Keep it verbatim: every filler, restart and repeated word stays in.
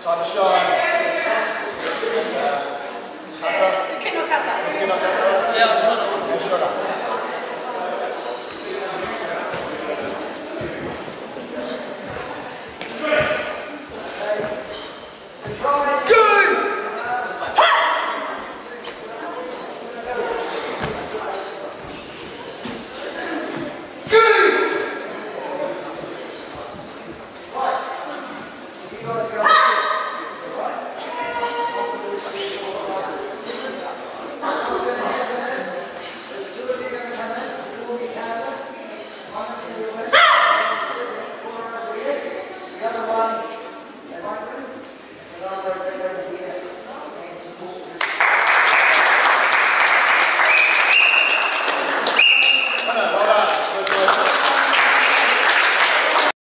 Kata shodan. Kata. Uke no kata. Uke no kata. Yeah, shodan. And shodan.